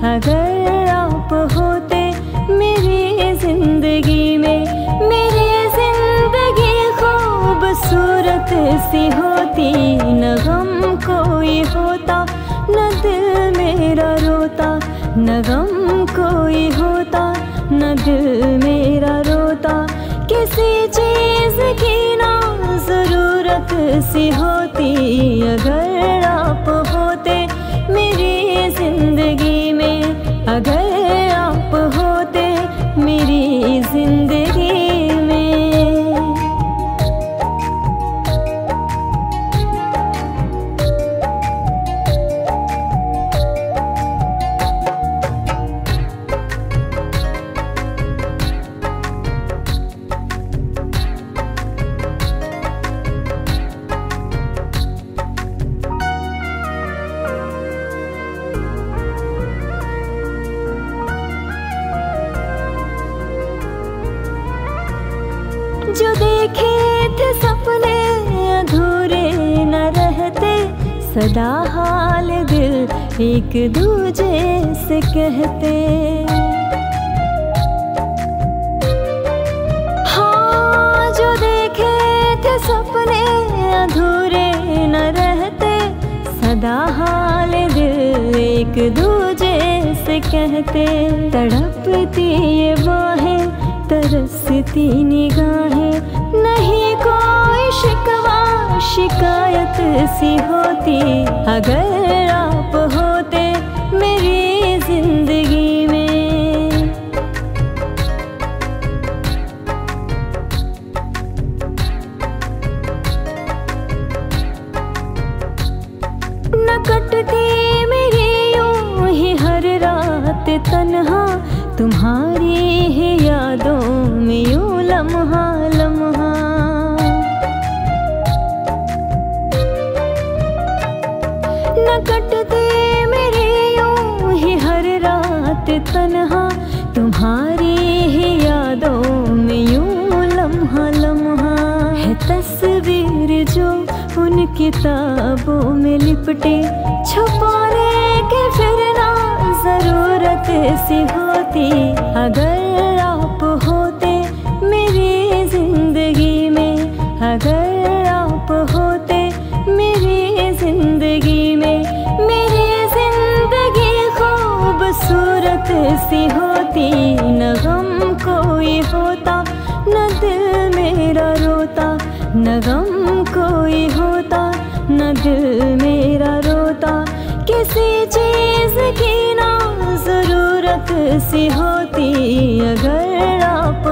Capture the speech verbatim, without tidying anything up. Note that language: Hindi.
अगर आप होते मेरी जिंदगी में। मेरी जिंदगी खूबसूरत सी होती, न गम कोई होता, न दिल मेरा रोता। न गम कोई होता, न दिल मेरा रोता। किसी चीज की ना जरूरत सी होती, अगर आप होते मेरी जिंदगी में। अगर आप होते मेरी जिंदगी में। जो देखे थे सपने अधूरे न रहते, सदा हाल दिल एक दूजे से कहते। हाँ, जो देखे थे सपने अधूरे न रहते, सदा हाल दिल एक दूजे से कहते। तड़पती ये बाहें, तरसती निगाहें, नहीं कोई शिकवा शिकायत सी होती, अगर आप होते मेरी जिंदगी में। न कटती मेरी यूं ही हर रात तन्हा, तुम्हारी ही यादों में यूं लम्हा लम्हा। न कटती मेरी यूं ही हर रात तन्हा, तुम्हारी ही यादों में यूं लम्हा लम्हा। है तस्वीर जो उन किताबों में लिपटे, छुपाने के फिर ना जरूरत सी होती, अगर आप होते मेरी जिंदगी में। अगर आप होते मेरी जिंदगी में। मेरी जिंदगी खूबसूरत सी होती, न गम कोई होता, न दिल मेरा रोता। न गम कोई होता, न दिल मेरा रोता। किसी चीज की ना जरूरत सी होती, अगर आप